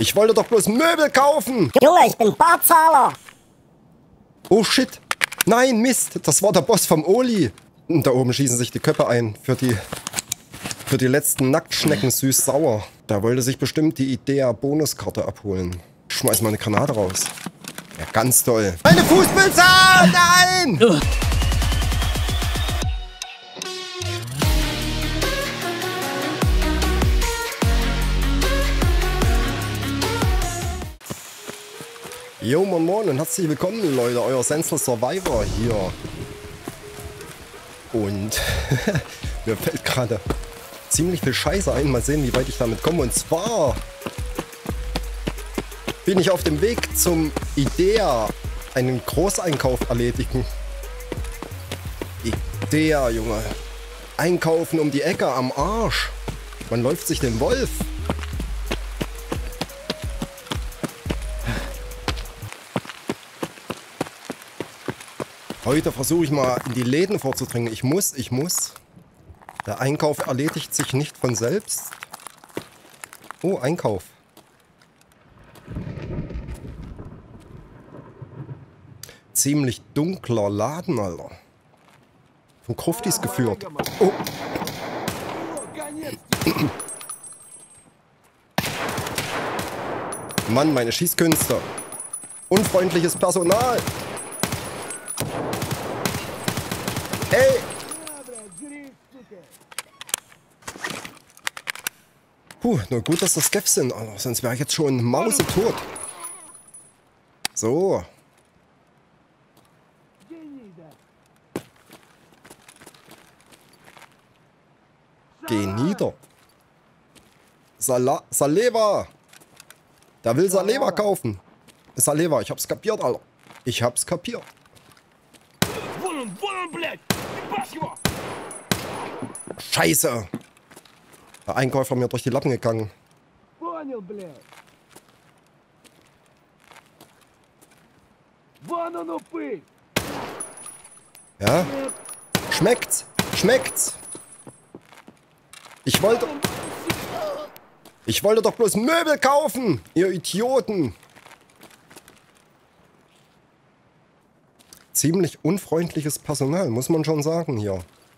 Ich wollte doch bloß Möbel kaufen. Junge, ich bin Barzahler. Oh shit. Nein, Mist. Das war der Boss vom Oli. Und da oben schießen sich die Köpfe ein für die letzten Nacktschnecken süß-sauer. Da wollte sich bestimmt die Idea-Bonuskarte abholen. Schmeiß mal eine Granate raus. Ja, ganz toll. Meine Fußpilze! Nein! Jo, moin moin und herzlich willkommen, Leute. Euer Senseless Survivor hier. Und mir fällt gerade ziemlich viel Scheiße ein. Mal sehen, wie weit ich damit komme. Und zwar bin ich auf dem Weg zum Idea einen Großeinkauf erledigen. Idea, Junge. Einkaufen um die Ecke am Arsch. Man läuft sich den Wolf. Heute versuche ich mal in die Läden vorzudringen. Ich muss. Der Einkauf erledigt sich nicht von selbst. Oh, Einkauf. Ziemlich dunkler Laden, Alter. Von Kruftis geführt. Oh. Mann, meine Schießkünste. Unfreundliches Personal. Ey! Puh, nur gut, dass das Skeps sind, Alter. Sonst wäre ich jetzt schon mausetot. So. Geh nieder. Saleva! Der will Saleva kaufen. Saleva, ich hab's kapiert, Alter. Ich hab's kapiert. Scheiße! Der Einkäufer mir durch die Lappen gegangen. Ja? Schmeckt's? Schmeckt's? Ich wollte doch bloß Möbel kaufen, ihr Idioten! Ziemlich unfreundliches Personal, muss man schon sagen hier.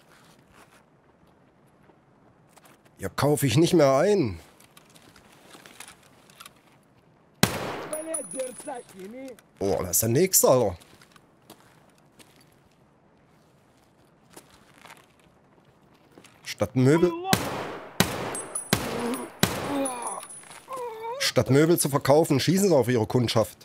Hier kaufe ich nicht mehr ein. Oh, das ist der nächste, Alter. Statt Möbel zu verkaufen, schießen sie auf ihre Kundschaft.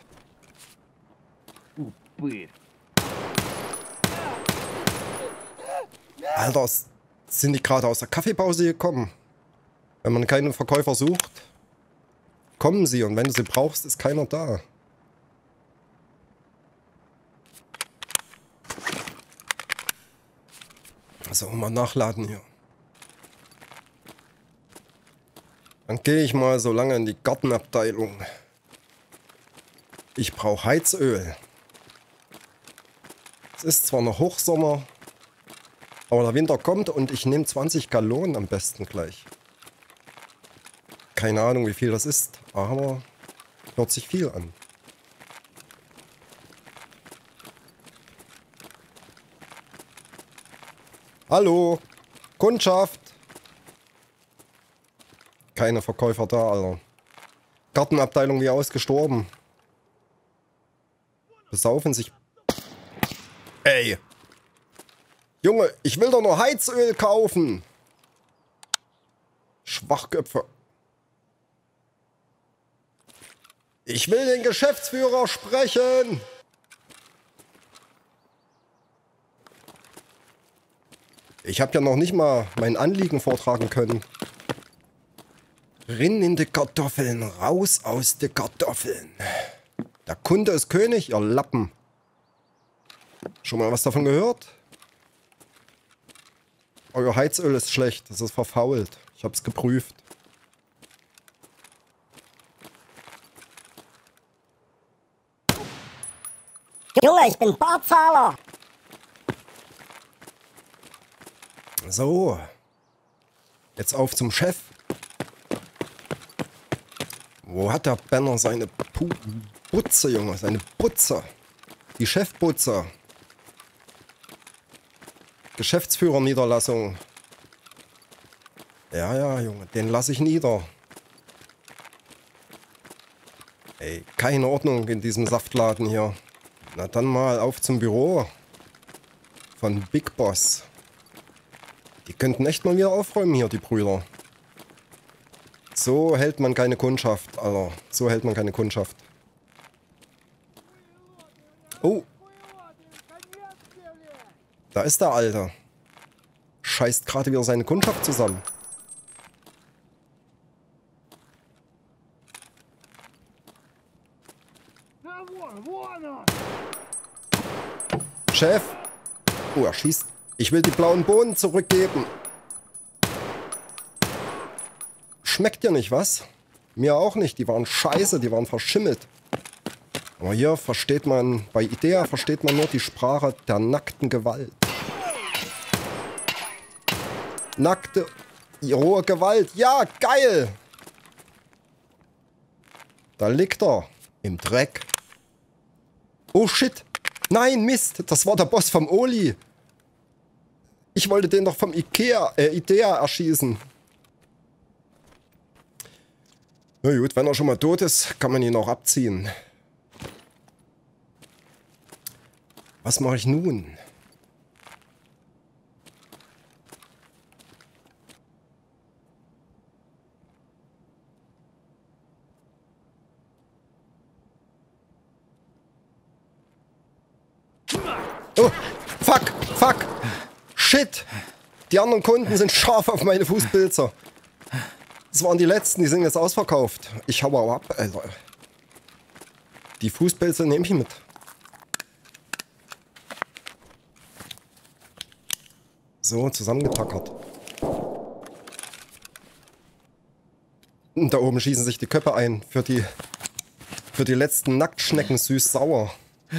Alter, sind die gerade aus der Kaffeepause gekommen? Wenn man keinen Verkäufer sucht, kommen sie und wenn du sie brauchst, ist keiner da. Also mal nachladen hier. Dann gehe ich mal so lange in die Gartenabteilung. Ich brauche Heizöl. Es ist zwar noch Hochsommer, aber der Winter kommt und ich nehme 20 Gallonen am besten gleich. Keine Ahnung, wie viel das ist, aber hört sich viel an. Hallo, Kundschaft. Keine Verkäufer da, Alter. Gartenabteilung wie ausgestorben. Besaufen sich. Ey. Junge, ich will doch nur Heizöl kaufen. Schwachköpfe. Ich will den Geschäftsführer sprechen. Ich habe ja noch nicht mal mein Anliegen vortragen können. Rinn in die Kartoffeln, raus aus die Kartoffeln. Der Kunde ist König, ihr Lappen. Schon mal was davon gehört? Euer Heizöl ist schlecht, das ist verfault. Ich hab's geprüft. Junge, ich bin Barzahler. So. Jetzt auf zum Chef. Wo hat der Benner seine Butze, Junge? Seine Butze. Die Chefbutze. Geschäftsführerniederlassung. Ja, ja, Junge. Den lasse ich nieder. Ey, keine Ordnung in diesem Saftladen hier. Na dann mal auf zum Büro. Von Big Boss. Die könnten echt mal wieder aufräumen hier, die Brüder. So hält man keine Kundschaft, Alter. So hält man keine Kundschaft. Oh. Da ist der Alte. Scheißt gerade wieder seine Kundschaft zusammen. Chef. Oh, er schießt. Ich will die blauen Bohnen zurückgeben. Schmeckt dir nicht, was? Mir auch nicht. Die waren scheiße, die waren verschimmelt. Aber hier versteht man, bei Idea versteht man nur die Sprache der nackten Gewalt. Nackte, rohe Gewalt. Ja, geil! Da liegt er. Im Dreck. Oh shit. Nein, Mist. Das war der Boss vom Oli. Ich wollte den doch vom Idea erschießen. Na gut, wenn er schon mal tot ist, kann man ihn auch abziehen. Was mache ich nun? Oh, fuck, fuck, shit. Die anderen Kunden sind scharf auf meine Fußpilzer. Das waren die letzten, die sind jetzt ausverkauft. Ich hau auch ab, Alter. Die Fußpilze nehme ich mit. So, zusammengetackert. Und da oben schießen sich die Köpfe ein für die letzten Nacktschnecken süß-sauer.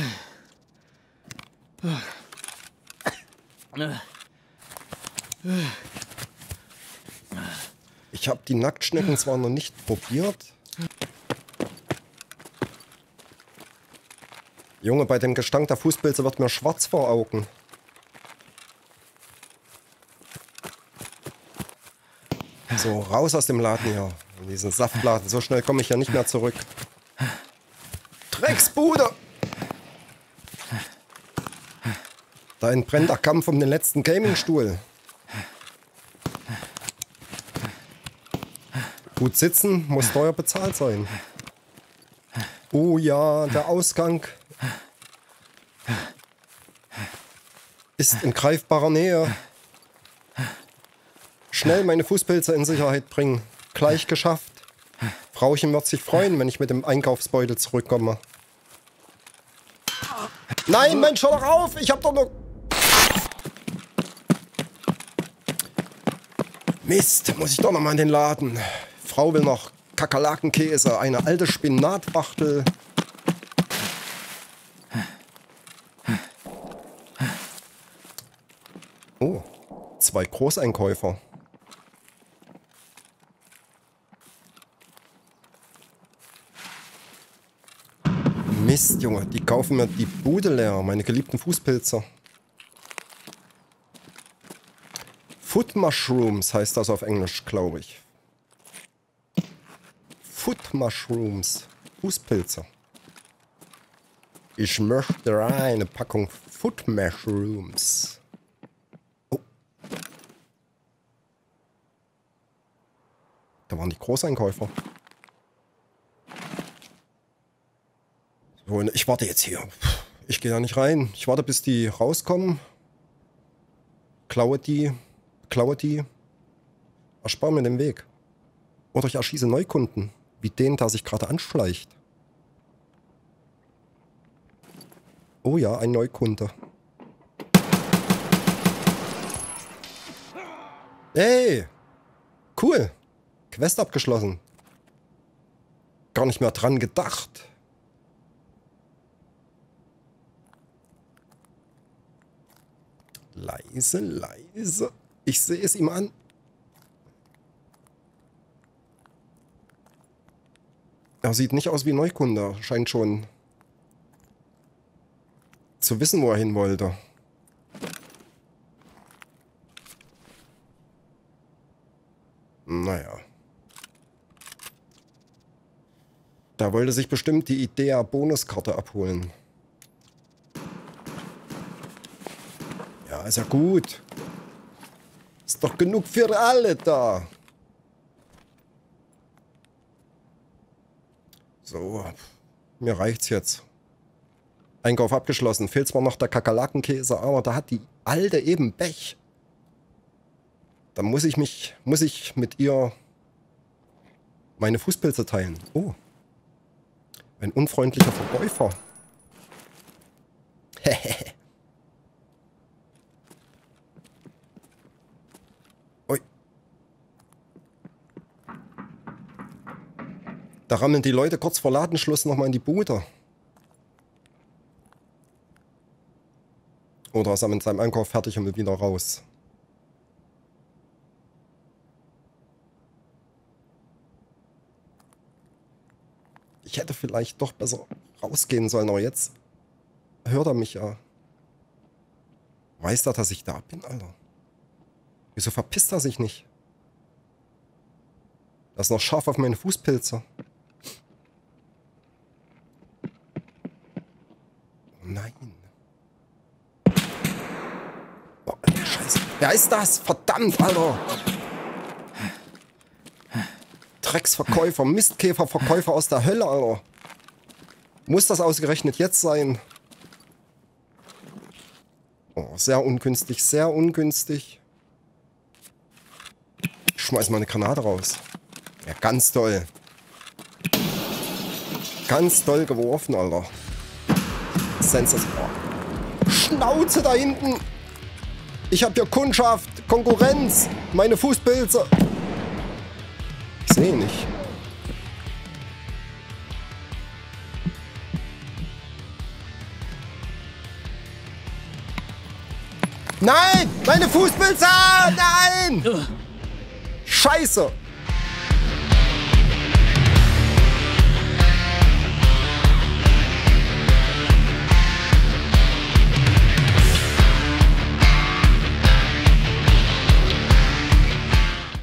Ich habe die Nacktschnecken zwar noch nicht probiert. Junge, bei dem Gestank der Fußpilze wird mir schwarz vor Augen. So, raus aus dem Laden hier. In diesen Saftladen. So schnell komme ich ja nicht mehr zurück. Drecksbude! Da entbrennt der Kampf um den letzten Gamingstuhl. Gut sitzen, muss teuer bezahlt sein. Oh ja, der Ausgang ist in greifbarer Nähe. Schnell meine Fußpilze in Sicherheit bringen. Gleich geschafft. Frauchen wird sich freuen, wenn ich mit dem Einkaufsbeutel zurückkomme. Nein, Mensch, hör doch auf! Ich hab doch nur... Mist, muss ich doch noch mal in den Laden. Frau will noch Kakerlakenkäse, eine alte Spinatwachtel. Oh, 2 Großeinkäufer. Mist, Junge, die kaufen mir die Bude leer, meine geliebten Fußpilze. Foot Mushrooms heißt das auf Englisch, glaube ich. Foot Mushrooms, Fußpilze. Ich möchte eine Packung Foot Mushrooms. Oh. Da waren die Großeinkäufer. So, ich warte jetzt hier. Ich gehe da nicht rein. Ich warte, bis die rauskommen. Klaue die. Erspare mir den Weg. Oder ich erschieße Neukunden. Wie den, der sich gerade anschleicht. Oh ja, ein Neukunde. Hey! Cool. Quest abgeschlossen. Gar nicht mehr dran gedacht. Leise, leise. Ich sehe es ihm an. Er sieht nicht aus wie Neukunde. Scheint schon zu wissen, wo er hin wollte. Naja. Da wollte sich bestimmt die Idea-Bonuskarte abholen. Ja, ist ja gut. Ist doch genug für alle da. So, mir reicht's jetzt. Einkauf abgeschlossen. Fehlt zwar noch der Kakerlakenkäse, aber da hat die Alte eben Pech. Dann muss ich mit ihr meine Fußpilze teilen. Oh. Ein unfreundlicher Verkäufer. Hehehe. Ui. Da rammeln die Leute kurz vor Ladenschluss nochmal in die Bude. Oder ist er mit seinem Einkauf fertig und will wieder raus? Ich hätte vielleicht doch besser rausgehen sollen, aber jetzt hört er mich ja. Weiß er, dass ich da bin, Alter? Wieso verpisst er sich nicht? Das ist noch scharf auf meine Fußpilze. Oh nein. Oh, Scheiße. Wer ist das? Verdammt, Alter. Drecksverkäufer, Mistkäferverkäufer aus der Hölle, Alter. Muss das ausgerechnet jetzt sein? Oh, sehr ungünstig, sehr ungünstig. Ich schmeiß mal eine Granate raus. Ja, ganz toll. Ganz toll geworfen, Alter. Sensationell. Schnauze da hinten! Ich hab hier Kundschaft, Konkurrenz, meine Fußpilze. Ich sehe nicht. Nein! Meine Fußpilze! Nein! Scheiße!